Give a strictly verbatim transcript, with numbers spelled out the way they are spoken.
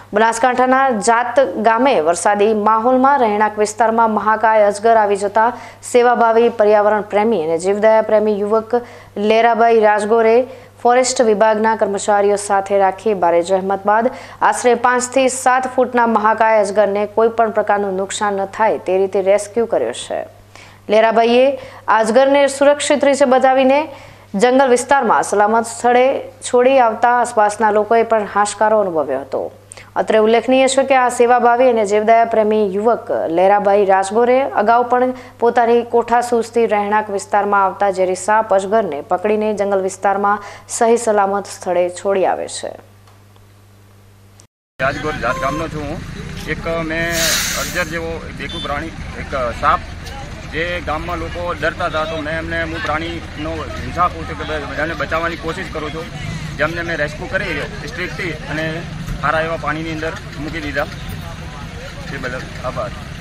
બનાસકાંઠાના જાત ગામે વરસાદી માહોલમાં રહેણાંક વિસ્તારમાં મહાકાય અજગર આવી જતા સેવાભાવી પર્યાવરણ પ્રેમી અને જીવદયા પ્રેમી યુવક લેરાભાઈ રાજગોરે ફોરેસ્ટ વિભાગના કર્મચારીઓ સાથે રાખી ભારે જહેમત બાદ આશરે પાંચથી સાત ફૂટના મહાકાય અજગરને કોઈ પણ પ્રકારનું નુકસાન ન થાય તે રીતે રેસ્ક્યુ કર્યો છે। લેરાભાઈએ અજગરને સુરક્ષિત રીતે બચાવીને જંગલ વિસ્તારમાં સલામત સ્થળે છોડી આવતા આસપાસના લોકોએ પણ હાશકારો અનુભવ્યો હતો। અત્રે ઉલ્લેખનીય છે કે આ સેવાભાવી અને જીવદયા પ્રેમી યુવક લેરાભાઈ રાજગોરે અગાઉ પણ પોતાની કોઠાસૂઝથી રહેણાંક વિસ્તારમાં આવતા ઝેરી સાપ અજગરને પકડીને જંગલ વિસ્તારમાં સહી સલામત સ્થળે છોડી આવે છે। રાજગોર જાત ગામનો છું હું। એક મેં અજગર જેવો દેખું પ્રાણી, એક સાપ જે ગામમાં લોકો ડરતા હતા, તો મેં એમને હું પ્રાણીનો હિંસા કહું છું કે બધાને બચાવવાની કોશિશ કરું છું। જેમને મેં રેસ્ક્યુ કરી સ્ટ્રીકથી અને સારા એવા પાણીની અંદર મૂકી દીધા। એ બદલ આભાર।